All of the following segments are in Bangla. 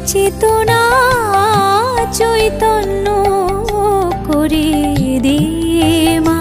চেতনা চৈতন্য করে দে মা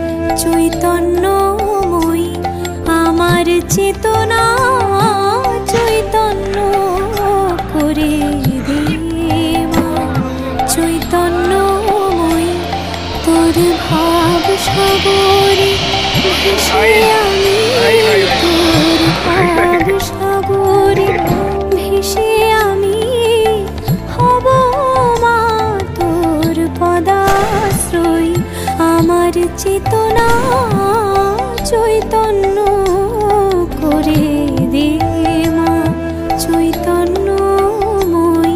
চৈতন্যময়ী আমার চেতনা চৈতন্য করে দে মা চৈতন্যময়ী তোর ভাব সাগরে ভেসে আমি তোর ভাব সাগরে ভেসে আমি হব মা তোর পদাশ্রয় আমার চেতনা চৈতন্য করে দে মা চৈতন্যময়ী।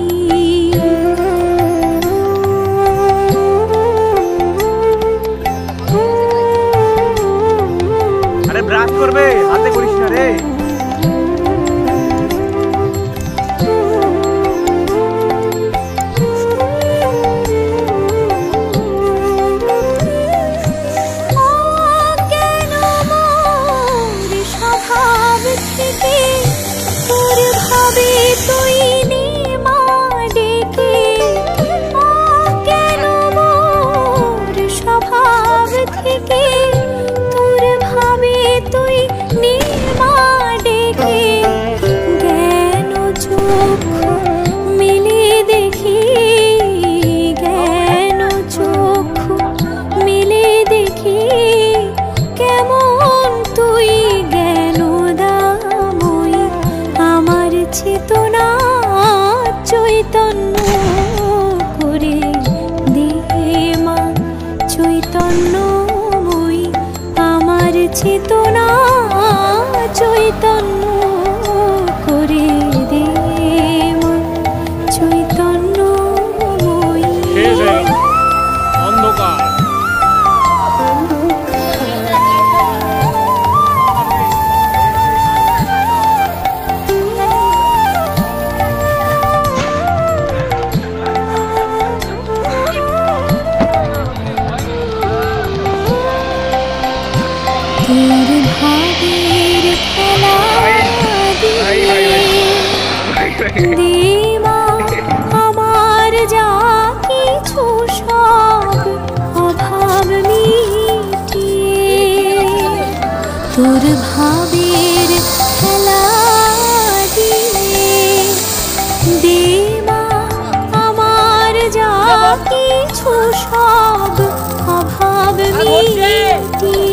আরে ব্রাশ করবে হাতে করিস না রে। চেতনা চৈতন্য করে দে মা চৈতন্যময়ী আমার চেতনা চৈতন্য করে দে মা চৈতন্যময়ী। অন্ধকার তোর ভাবের খেলা দে মা আমার যা কিছু সব অভাব মিটিয়ে তোর ভাবের খেলা দে মা আমার যা কিছু সব অভাব মিটিয়ে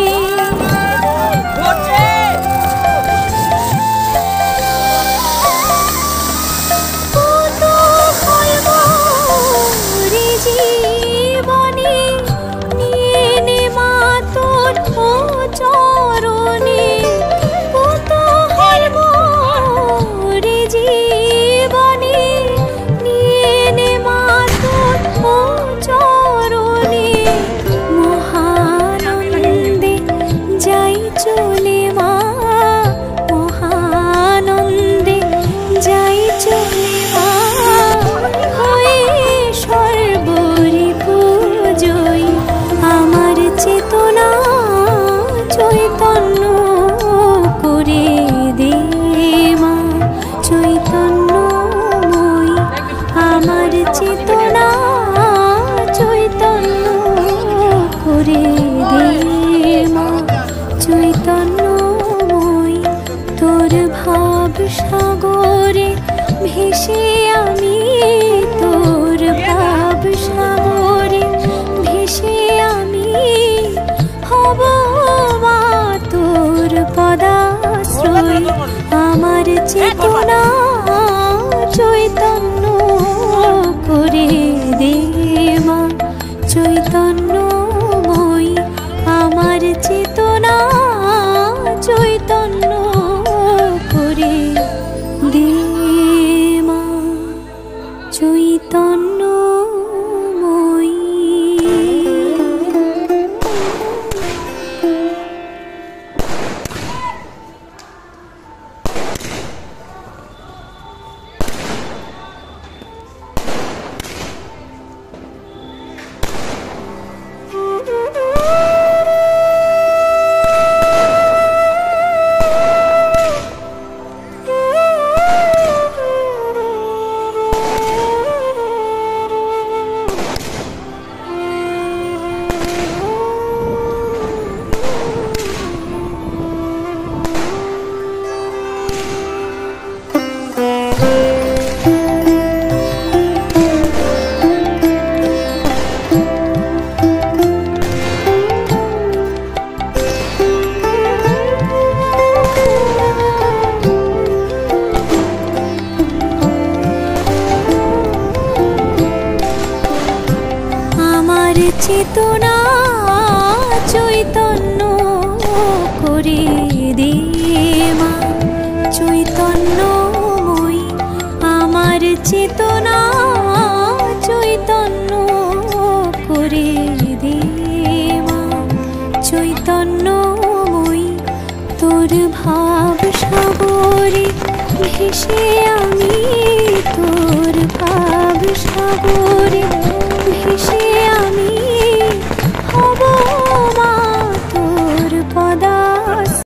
চেতনা চৈতন্য করে দে মা চৈতন্যময়ী তোর ভাব সাগরে ভেসে আমি তোর ভাব সাগরে ভেসে আমি হব মা তোর পদাশ্রয় আমার চেতনা চৈতন্য করে দে মা চৈতন্যময়ী আমার চেতনা চৈতন্য করে দে মা। চেতনা চৈতন্য করে দে মা। চৈতন্যময়ী আমার চেতনা চৈতন্য করে দে মা। চৈতন্যময়ী তোর ভাব সাগরে ভেসে আমি, তোর ভাব সাগরে ভেসে আমি হব মা।